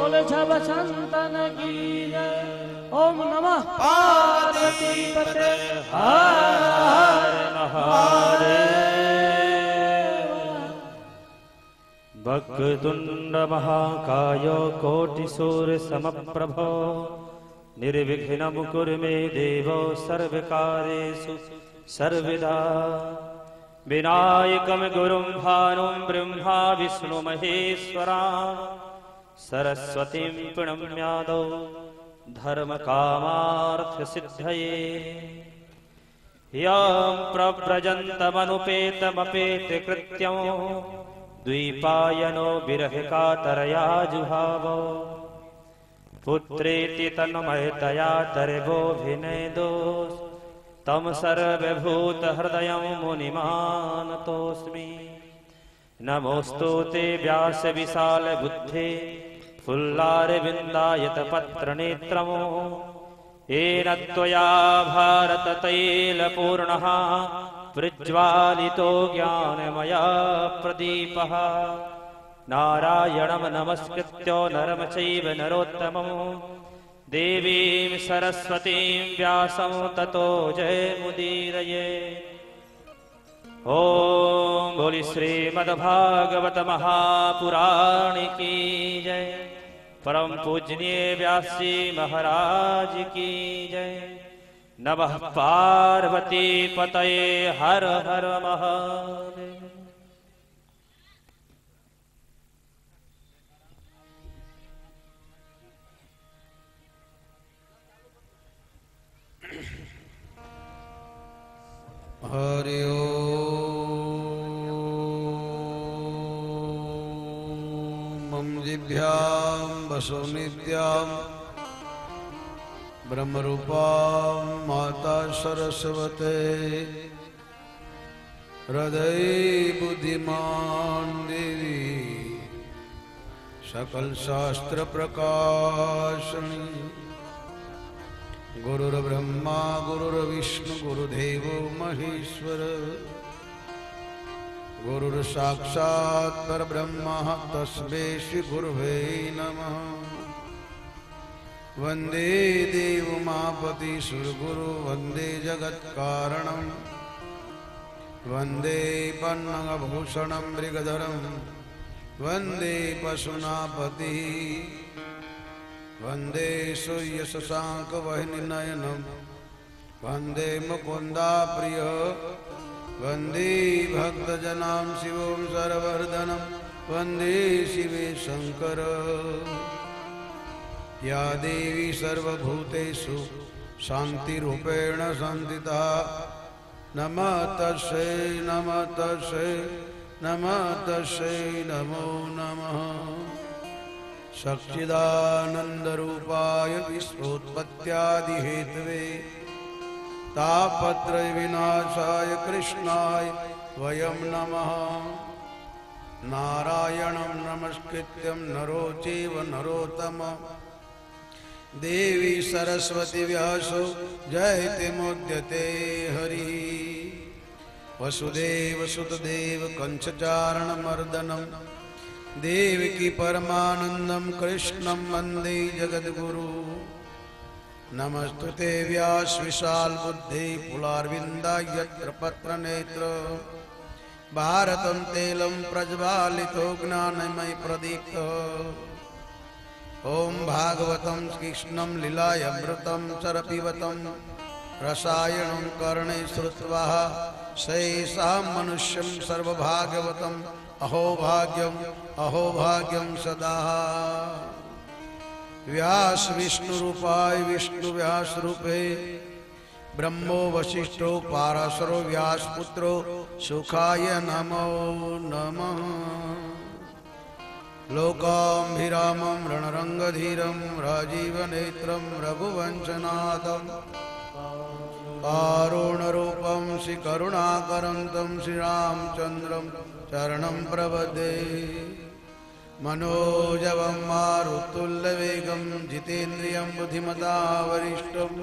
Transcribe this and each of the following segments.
बोले छब संतन की जय। ओम नमः पार्वती पते हर हर महादेव। वक्रतुंड महाकाय कोटिसूर्य समप्रभो निर्विघ्नं कुरु मे देव सर्वकार्येषु सर्वदा। विनायकं गुरुं भानुं ब्रह्मा विष्णु महेश्वरा सरस्वतीं प्रणम्यादौ धर्म कामार्थ सिद्धये। यं प्रव्रजन्तमनुपेतमपेत कृत्यं द्वैपायनो विरह कातरया जुहावो। पुत्रेति तन्मयतया तर्वोऽभिनेदो तं सर्वभूतहृदयं मुनिमानतोऽस्मि। नमोऽस्तु ते व्यास विशाल बुद्धे फुल्लारविन्दायतपत्रनेत्रमो। येन त्वया भारततैलपूर्णः प्रज्वालितो ज्ञानमया प्रदीपः। नारायणं नमस्कृत्य नरं चैव नरोत्तमं देवीं सरस्वतीं व्यासं ततो जयमुदीरये। ओम बोली श्रीमद्भागवत महापुराण की जय। परम पूजनीय व्यासी महाराज की जय। नमः पार्वती पतये हर हर महादेव। हरि ओम जिभ्यां वसुनित्यां ब्रह्मरूपां माता सरस्वते हृदय बुद्धिमान देवी सकल शास्त्र प्रकाशनी। गुरुर्ब्रह्मा गुरुर्विष्णु गुरुदेवो महेश्वर गुरुर्साक्षात् परब्रह्म तस्मै श्री गुरुवे नमः। वंदे देवोमापति सुरगुरु वंदे जगत्कारणं वंदे पन्नगभूषणं मृगधरं वंदे पशुनापति वंदे सूर्यशशाङ्कवह्निनयनं वंदे मुकुन्दाप्रिय वंदे भक्तजनां शिवं सर्ववर्धनं वंदे शिवे शंकर। या देवी सर्वभूतेषु शान्तिरूपेण संस्थिता नमः तस्यै नमः तस्यै नमः तस्यै नमो नमः। सच्चिदानन्दरूपाय विश्वोत्पत्त्यादिहेतवे तापत्रय विनाशाय कृष्णाय वयं नमः। नारायणं नमस्कृत्यं नरो चैव नरोत्तमः देवी सरस्वती व्यासो जयतिमुद्यते हरिः। वसुदेव सुतदेव कंसचारणमर्दनं देवकी परमानंदं कृष्णं वंदे जगद्गुरु। नमस्तुते व्यास विशाल बुद्धे पुलारविन्दायत्र पत्रनेत्र भारतं तैलं प्रज्वालितो ज्ञानमय प्रदीप्त। ओम भागवतं कृष्णं लीलायामृतं सरपिबतं रसायनं कर्णे श्रुत्वा सैषां मनुष्यं सर्वभागवतं अहो भाग्यं सदा। व्यास विष्णु रूपाय विष्णु व्यास रूपे ब्रह्मो वशिष्ठो पाराशरो व्यास पुत्रो सुखाय नमो नमः। लोकाभिरामं रणरंगधीरं राजीवनेत्रं रघुवंशनाथं कारुण्यरूपं श्रीकरुणाकरं श्रीरामचन्द्रं चरणं प्रपद्ये। मनोजवं मारुतुल्यवेगं जितेन्द्रियं बुद्धिमता वरिष्ठं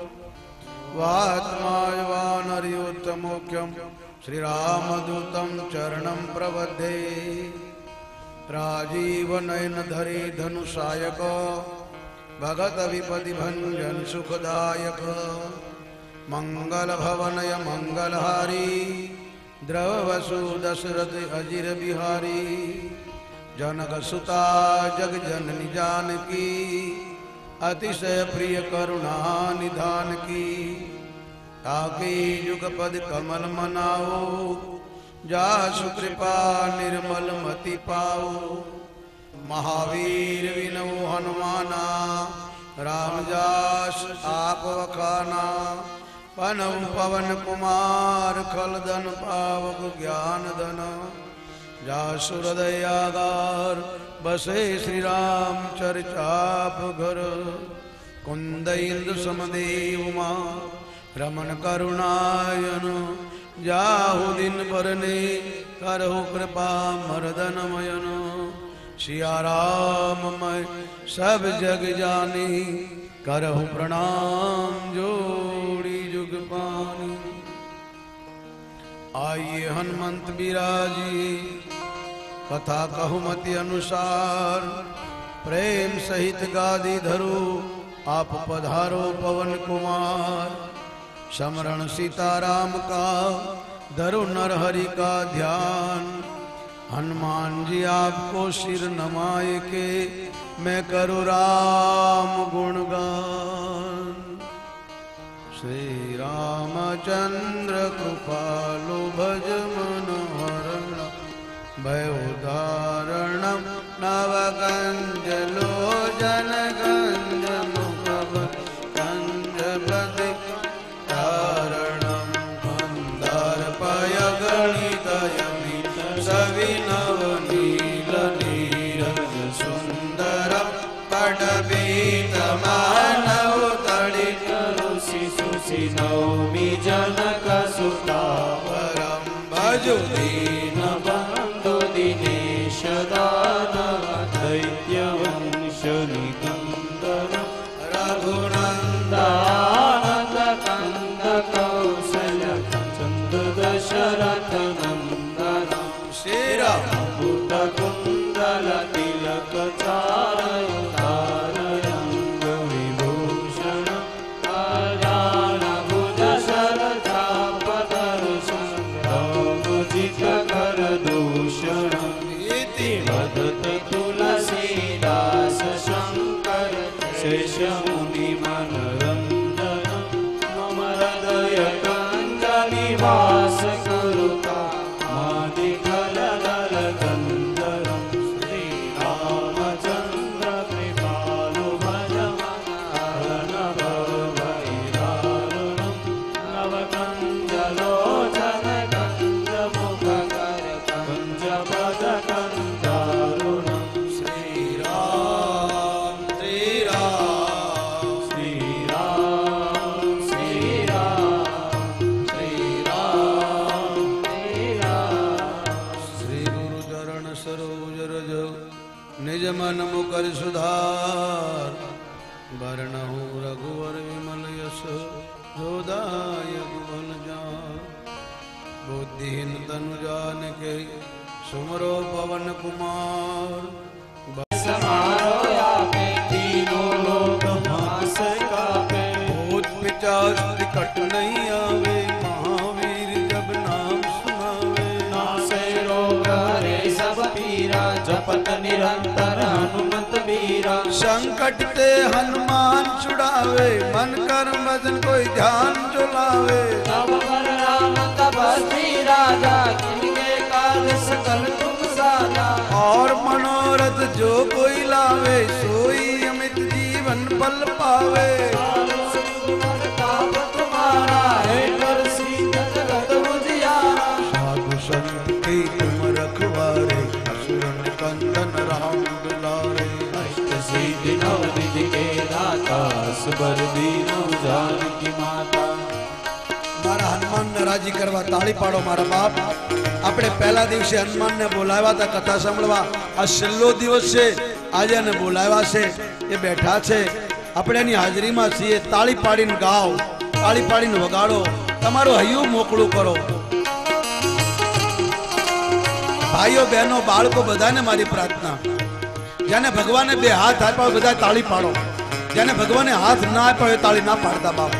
वात्मायवानर्योत्तमोख्यं श्रीरामदूतं चरणं प्रपद्ये। राजीव नयन धरे धनुषायक भगत विपदि भंजन सुखदायक मंगल भवनय मंगलहारी द्रवसु दशरथ अजिर बिहारी जनक सुता जग जननी जानकी अतिशय प्रिय करुणा निधान की ताकि युगपद कमल मनाओ जासु कृपा निर्मल मति पाओ महावीर विनो हनुमाना राम जास आप वखाना पनऊ पवन कुमार खलदन पावक ज्ञान धन जासु हृदयागार बसे श्री राम चर्चाप घर कुंद इंदु समदेव मा रमन करुणायन जाहु दिन बरने करहु कृपा मर्दन मयन सिया राम मैं सब जग जानी करहु प्रणाम जोड़ी जुग पानी। आइए हनुमंत बिराजी कथा कहूमति अनुसार प्रेम सहित गादी धरो आप पधारो पवन कुमार समरण सीताराम का धरो नर हरि का ध्यान हनुमान जी आपको सिर नमाए के मैं करूँ राम गुणगान। श्री रामचंद्र कृपालु भज मनोहरण भयोदारणं नवगंजलोचन गंज मुखव गंजपति तारणं मंदारपय गणितयमित सविनवनील नीरज सुंदर पटबीत मानव तड़ितरु शिशु नौमि जनक सुता परम भजो दीन बंधु दिनेश दानव दैत्य वंश निकंदन रघुनंदन कंद कौशल चंद दशरथ नंदन श्री राम पुत कुंदल तिलक चारयंग विभूषण कल्याण भुज शरचापदर्शन भुजित कर दूषण इति वदत तुलसीदास शंकर शेष मुनि मनरंजन मम हृदय कंज निवास कुरुता मादिखल दल कंदरम श्री रामचंद्र कृपालु भज मनहरण भव भैरारुणम नव कंज लोचन कंज मुख कर कंज पद कंजारुणम श्री राम श्री राम श्री राम श्री राम श्री राम श्री राम। श्री गुरु चरण सरोज रज निज मन मुकर सुधार वरणहु रघुवर विमल यश जोदायक बल जान बुद्धिहीन तनु जानिके सुमरो पवन कुमार समारो आपे तीनों लोक हास कापे भूत पिचाच निकट नहीं आवे महावीर जब नाम सुनावे नासे रोग हरे सब पीरा जपत निरंतर हनुमत बीरा संकट ते हनुमान छुड़ावे मन कर्म वचन कोई ध्यान जो लावे तब पर राम तपस्वी राजा किनके काज सकल तुम साजा और मनोरथ जो कोई लावे सोई अमित जीवन पल पावे ताप तुम्हारा है कर सीत जगत उजियारा साधु संत की तुम रखवारे असुरन कंदन राम दुलारे अष्ट सिद्धि नव निधि के दाता सुबर दीनो जानकी माता। मारा हनुमान ने राजी करवा ताली पाड़ो मारा बाप अपने पहला दिवसे हनुमान ने बोलावा था कथा सांभळवा आ छेल्लो दिवस छे आज ने बोलावा छे ये बैठा छे अपने नी हाजरी में छीए ताली पाड़ीने गाओ ताली पाड़ीने वगाड़ो तमारो हयू मोकळू करो। भाईओ बहनों बाळको बधाने मारी प्रार्थना, जेने भगवाने बे हाथ आप्या बधा ताળી पाडो, जेने भगवाने हाथ ना आप्या ताળી ना पाडता बाप।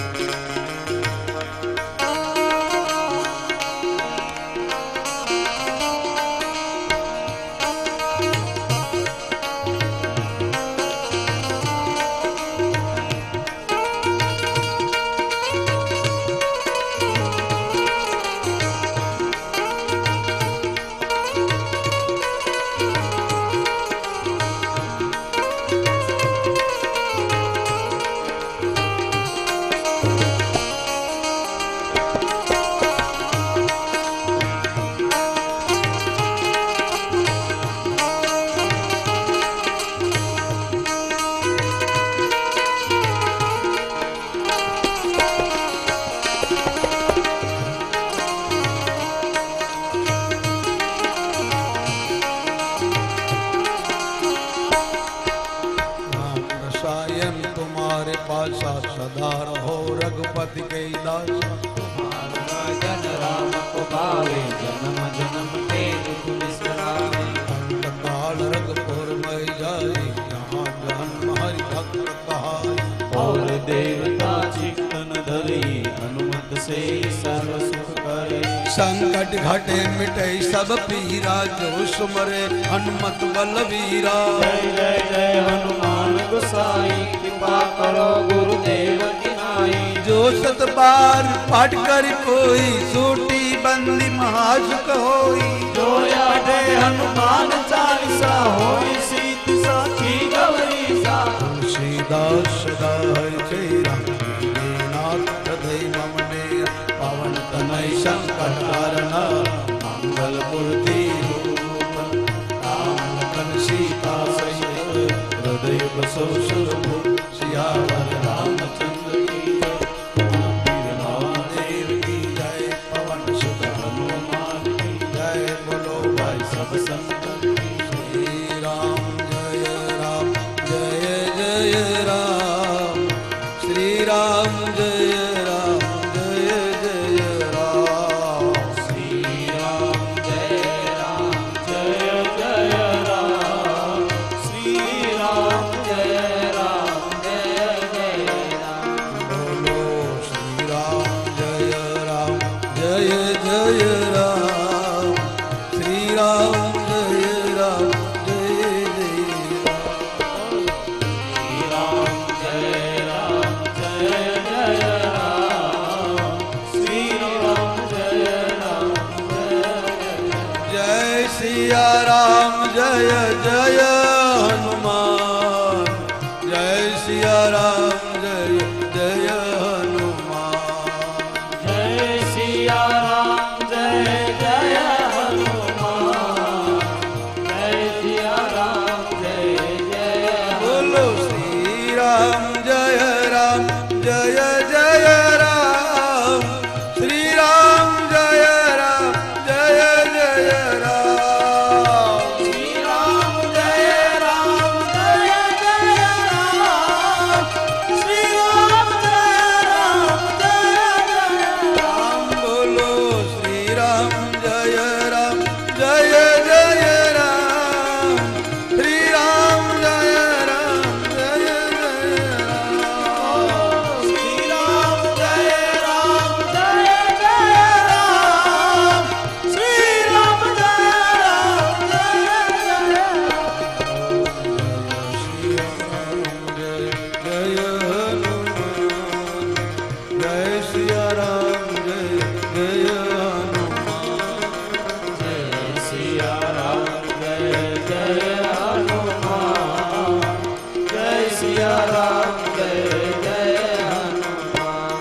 सदा रहो रघुपति के दास, जन राम को पावे जन्म जन्म के दुख बिसरावे। अंत काल रघुपुर में जाई, जहाँ जन्म हरि भक्त कहाई। और देवता चित्तन धरी, हनुमत से सर्व सुख करे। संकट घटे मिटे सब पीरा, जो सुमरे हनुमत बलवीरा। जय जय जय हनुमान गोसाई, कृपा करो गुरुदेव की नाई। जो सत बार पाठ कर कोई, सूटी बंदी महासुख होई। जो यादे हनुमान चालीसा, होई सीत साखी गौरीसा। तुलसीदास सदा हरि नाथ हृदय मम नेर, पवन तनय संकट हरना। मंगल मूर्ति रूप, राम लखन सीता सहित, हृदय बसो सुरभूप। सियावर रामचंद्र की जय, वीर महादेव की जय। पवन सुत हनुमान की जय, बोलो भाई सब संतन की। श्री राम जय राम, जय जय राम। श्री राम जय राम, जय जय राम। श्री राम जय राम, जय जय राम। श्री राम जय राम, जय जय राम। बोलो श्री राम जय राम, जय जय राम। श्री राम जय राम, जय जय राम। श्री राम जय राम, जय जय राम। श्री राम जय राम, जय जय राम। जय सिया राम, जय जय हनुमान। जय सिया राम, जय जय हनुमान। जय सिया राम, जय जय हनुमान। जय सिया राम, जय जय। बोलो श्री राम जय राम, जय जय राम। श्री राम जय राम, जय जय राम। श्री राम जय राम, जय जय राम। श्री राम जय राम, जय जय राम। बोलो श्री राम जय राम, जय जय राम। श्री राम जय राम, जय जय राम। श्री राम जय राम, जय जय राम। श्री राम जय राम, जय जय राम। जय सिया राम, जय जय हनुमान। जय सिया राम, जय जय हनुमान। जय सिया राम, जय जय हनुमान।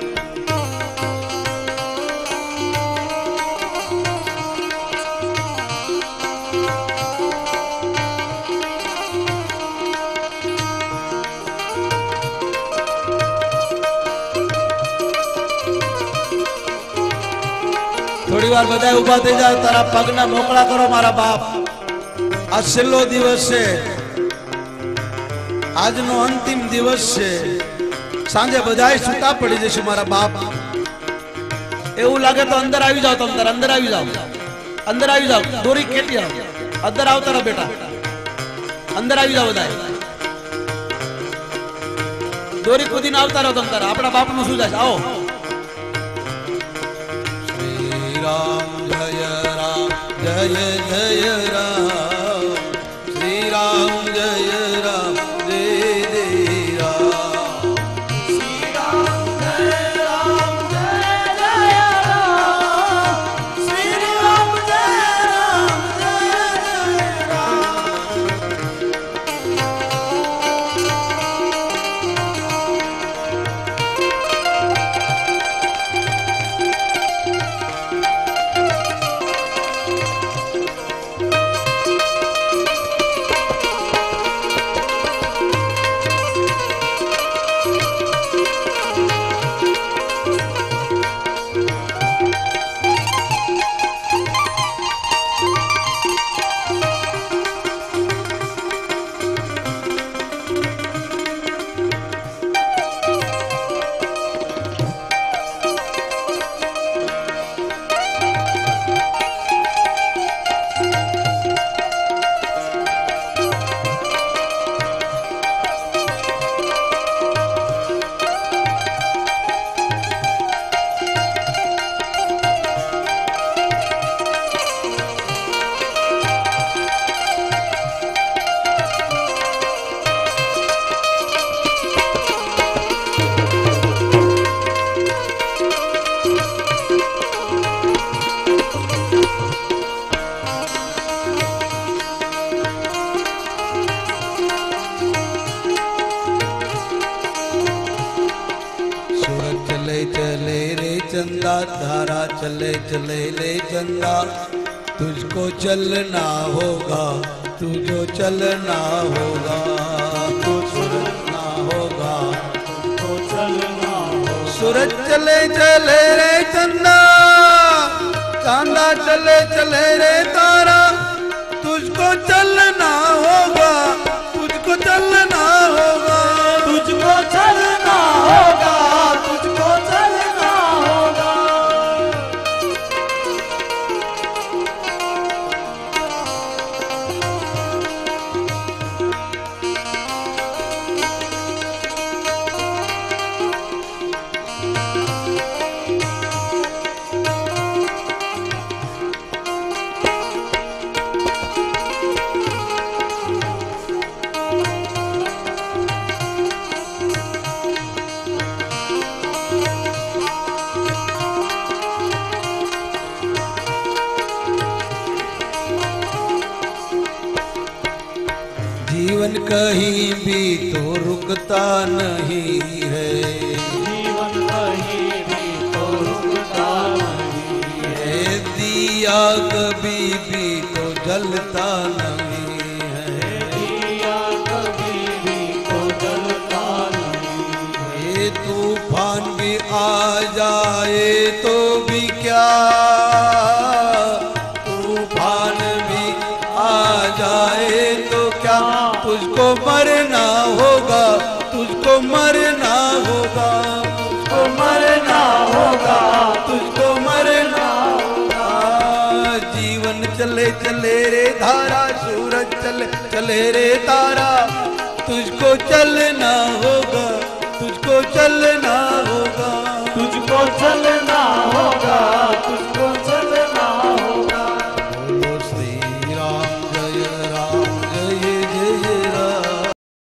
थोड़ी बार बधाई उभा થઈ જાઓ, તારા પગના મોકળા કરો મારા બાપ। આ છેલ્લો દિવસ છે, આજનો અંતિમ દિવસ છે। સાંજે બધાય સૂતા પડી જશે મારા બાપ। એવું લાગે તો અંદર આવી જાઓ, તમ તાર અંદર આવી જાઓ। अंदर आई जाओ, दोरी केटी आओ, अंदर आओ तारा बेटा, अंदर आई जाओ बधाई, दोरी कूदी ना आवता रहो तुम तारा, अपना बाप नु सुजा आओ। श्री राम जय जय राम, श्री राम जय राम जय जय राम, श्री राम जय राम जय जय राम, श्री राम जय राम जय जय चंदा, धारा चले चले ले चंदा, तुझको चलना होगा, तुझको चलना होगा, तुझको चलना होगा, तुझको चलना होगा। सूरज चले चले रे चंदा, चांदा चले चले रे तारा, तुझको चलना होगा, तुझको चलना होगा, तुझको चलना होगा, तुझको चलना होगा। जीवन कहीं भी तो रुकता नहीं है, जीवन कहीं भी तो रुकता नहीं है, दिया कभी भी तो जलता नहीं है, दिया कभी भी तो जलता नहीं है। तूफान भी आ जाए तो भी क्या, तूफान भी आ जाए तो क्या, तुझको मरना होगा, तुझको मरना होगा, तुझको मरना होगा, तुझको मरना होगा। जीवन चले चले रे धारा, सूरज चले चले रे तारा, तुझको चलना होगा, तुझको चलना